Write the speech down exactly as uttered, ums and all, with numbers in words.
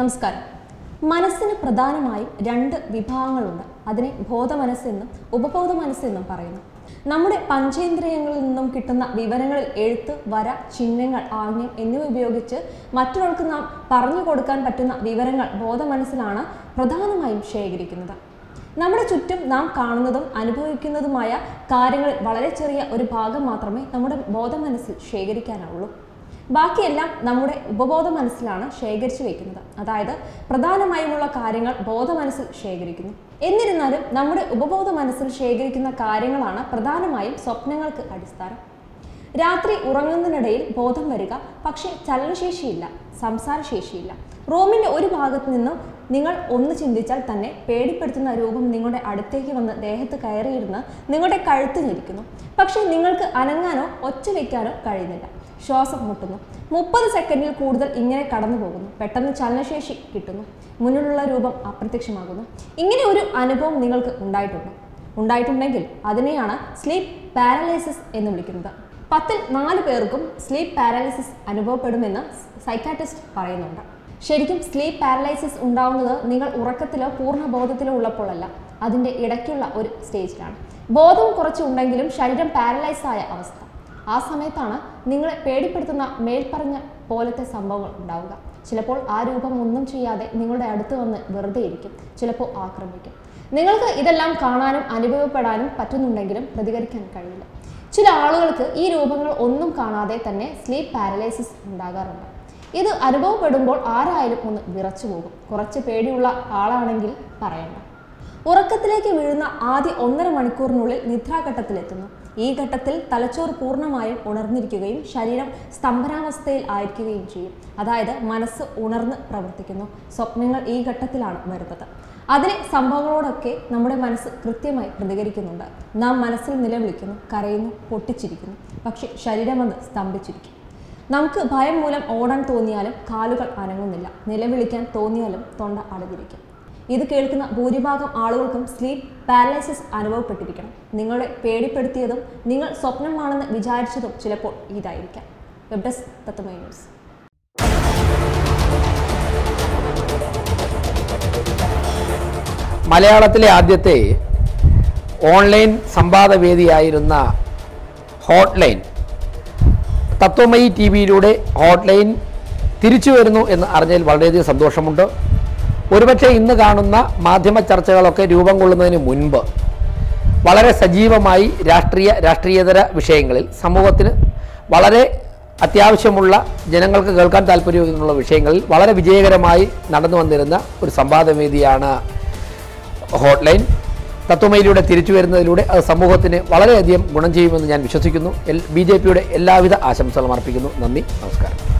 നമസ്കാരം. മനസ്സിന് പ്രധാനമായും രണ്ട് വിഭാഗങ്ങളുണ്ട്. അതിനെ ബോധമനസ്സെന്നും ഉപബോധ മനസ്സെന്നും പറയുന്നു. നമ്മുടെ പഞ്ചേന്ദ്രിയങ്ങളിൽ നിന്നും കിട്ടുന്ന വിവരങ്ങളിൽ എഴുത്ത്, വര, ചിഹ്നങ്ങൾ, ആംഗ്യം എന്നിവ ഉപയോഗിച്ച് മറ്റൊരാൾക്ക് നാം പറഞ്ഞു കൊടുക്കാൻ പറ്റുന്ന വിവരങ്ങൾ ബോധമനസ്സിലാണ് പ്രധാനമായും ശേഖരിക്കുന്നത്. നമ്മുടെ ചുറ്റും നാം കാണുന്നതും അനുഭവിക്കുന്നതുമായ കാര്യങ്ങളിൽ വളരെ ചെറിയ ഒരു ഭാഗം മാത്രമേ നമ്മുടെ ബോധമനസ്സിൽ ശേഖരിക്കാനുള്ളൂ. ബാക്കിയെല്ലാം നമ്മുടെ ഉപബോധ മനസ്സിലാണ് ശേഖരിച്ചു വയ്ക്കുന്നത്. അതായത് പ്രധാനമായുമുള്ള കാര്യങ്ങൾ ബോധമനസ്സിൽ ശേഖരിക്കുന്നു. എന്നിരുന്നാലും നമ്മുടെ ഉപബോധ മനസ്സിൽ ശേഖരിക്കുന്ന കാര്യങ്ങളാണ് പ്രധാനമായും സ്വപ്നങ്ങൾക്ക് അടിസ്ഥാനം. രാത്രി ഉറങ്ങുന്നതിനിടയിൽ ബോധം വരിക, പക്ഷേ ചലനശേഷിയില്ല, സംസാരശേഷിയില്ല. റൂമിൻ്റെ ഒരു ഭാഗത്ത് നിന്നും നിങ്ങൾ ഒന്ന് ചിന്തിച്ചാൽ തന്നെ പേടിപ്പെടുത്തുന്ന രൂപം നിങ്ങളുടെ അടുത്തേക്ക് വന്ന് ദേഹത്ത് കയറിയിരുന്ന് നിങ്ങളുടെ കഴുത്ത് ഞെരിക്കുന്നു. പക്ഷേ നിങ്ങൾക്ക് അനങ്ങാനോ ഒച്ച വയ്ക്കാനോ കഴിയുന്നില്ല. ശ്വാസം മുട്ടുന്നു. മുപ്പത് സെക്കൻഡിൽ കൂടുതൽ ഇങ്ങനെ കടന്നു പോകുന്നു. പെട്ടെന്ന് ചലനശേഷി കിട്ടുന്നു. മുന്നിലുള്ള രൂപം അപ്രത്യക്ഷമാകുന്നു. ഇങ്ങനെ ഒരു അനുഭവം നിങ്ങൾക്ക് ഉണ്ടായിട്ടുണ്ട് ഉണ്ടായിട്ടുണ്ടെങ്കിൽ അതിനെയാണ് സ്ലീപ്പ് പാരലൈസിസ് എന്ന് വിളിക്കുന്നത്. പത്തിൽ നാല് പേർക്കും സ്ലീപ്പ് പാരലൈസിസ് അനുഭവപ്പെടുമെന്ന് സൈക്കാട്രിസ്റ്റ് പറയുന്നുണ്ട്. ശരിക്കും സ്ലീപ്പ് പാരലൈസിസ് ഉണ്ടാവുന്നത് നിങ്ങൾ ഉറക്കത്തിലോ പൂർണ്ണബോധത്തിലോ ഉള്ളപ്പോഴല്ല, അതിൻ്റെ ഇടയ്ക്കുള്ള ഒരു സ്റ്റേജിലാണ്. ബോധം കുറച്ചുണ്ടെങ്കിലും ശരീരം പാരലൈസ് ആയ അവസ്ഥ. ആ സമയത്താണ് നിങ്ങളെ പേടിപ്പെടുത്തുന്ന മേൽപ്പറഞ്ഞ പോലത്തെ സംഭവങ്ങൾ ഉണ്ടാവുക. ചിലപ്പോൾ ആ രൂപം ഒന്നും ചെയ്യാതെ നിങ്ങളുടെ അടുത്ത് വന്ന് വെറുതെ ഇരിക്കും, ചിലപ്പോൾ ആക്രമിക്കും. നിങ്ങൾക്ക് ഇതെല്ലാം കാണാനും അനുഭവപ്പെടാനും പറ്റുന്നുണ്ടെങ്കിലും പ്രതികരിക്കാൻ കഴിയില്ല. ചില ആളുകൾക്ക് ഈ രൂപങ്ങൾ ഒന്നും കാണാതെ തന്നെ സ്ലീപ്പ് പാരലൈസിസ് ഉണ്ടാകാറുണ്ട്. ഇത് അനുഭവപ്പെടുമ്പോൾ ആരായാലും ഒന്ന് വിറച്ചു പോകും. കുറച്ച് പേടിയുള്ള ആളാണെങ്കിൽ പറയണ്ട. ഉറക്കത്തിലേക്ക് വീഴുന്ന ആദ്യ ഒന്നര മണിക്കൂറിനുള്ളിൽ നിദ്രാഘട്ടത്തിലെത്തുന്നു. ഈ ഘട്ടത്തിൽ തലച്ചോർ പൂർണ്ണമായും ഉണർന്നിരിക്കുകയും ശരീരം സ്തംഭനാവസ്ഥയിൽ ആയിരിക്കുകയും ചെയ്യും. അതായത് മനസ്സ് ഉണർന്ന് പ്രവർത്തിക്കുന്നു. സ്വപ്നങ്ങൾ ഈ ഘട്ടത്തിലാണ് വരുന്നത്. അതിലെ സംഭവങ്ങളോടൊക്കെ നമ്മുടെ മനസ്സ് കൃത്യമായി പ്രതികരിക്കുന്നുണ്ട്. നാം മനസ്സിൽ നിലവിളിക്കുന്നു, കരയുന്നു, പൊട്ടിച്ചിരിക്കുന്നു. പക്ഷെ ശരീരം വന്ന് സ്തംഭിച്ചിരിക്കും. നമുക്ക് ഭയം മൂലം ഓടാൻ തോന്നിയാലും കാലുകൾ അനങ്ങുന്നില്ല. നിലവിളിക്കാൻ തോന്നിയാലും തൊണ്ട അടഞ്ഞിരിക്കും. ഇത് കേൾക്കുന്ന ഭൂരിഭാഗം ആളുകൾക്കും സ്ലീപ്പ് പാരലൈസിസ് അനുഭവപ്പെട്ടിരിക്കണം. നിങ്ങളെ പേടിപ്പെടുത്തിയതും നിങ്ങൾ സ്വപ്നമാണെന്ന് വിചാരിച്ചതും ചിലപ്പോൾ ഇതായിരിക്കാം. Web desk Tatwamayi news. മലയാളത്തിലെ ആദ്യത്തെ ഓൺലൈൻ സംവാദവേദിയായിരുന്ന ഹോട്ട്ലൈൻ തത്വമയി ടി വിയിലൂടെ ഹോട്ട്ലൈൻ തിരിച്ചു വരുന്നു എന്ന് അറിഞ്ഞതിൽ വളരെയധികം സന്തോഷമുണ്ട്. ഒരുപക്ഷെ ഇന്ന് കാണുന്ന മാധ്യമ ചർച്ചകളൊക്കെ രൂപം കൊള്ളുന്നതിന് മുൻപ് വളരെ സജീവമായി രാഷ്ട്രീയ രാഷ്ട്രീയേതര വിഷയങ്ങളിൽ സമൂഹത്തിന് വളരെ അത്യാവശ്യമുള്ള ജനങ്ങൾക്ക് കേൾക്കാൻ താല്പര്യമുള്ള വിഷയങ്ങളിൽ വളരെ വിജയകരമായി നടന്നു വന്നിരുന്ന ഒരു സംവാദവേദിയാണ് ഹോട്ട്ലൈൻ. തത്വമയിലൂടെ തിരിച്ചു വരുന്നതിലൂടെ അത് സമൂഹത്തിന് വളരെയധികം ഗുണം ചെയ്യുമെന്ന് ഞാൻ വിശ്വസിക്കുന്നു. എൽ ബി ജെ പിയുടെ എല്ലാവിധ ആശംസകളും അർപ്പിക്കുന്നു. നന്ദി, നമസ്കാരം.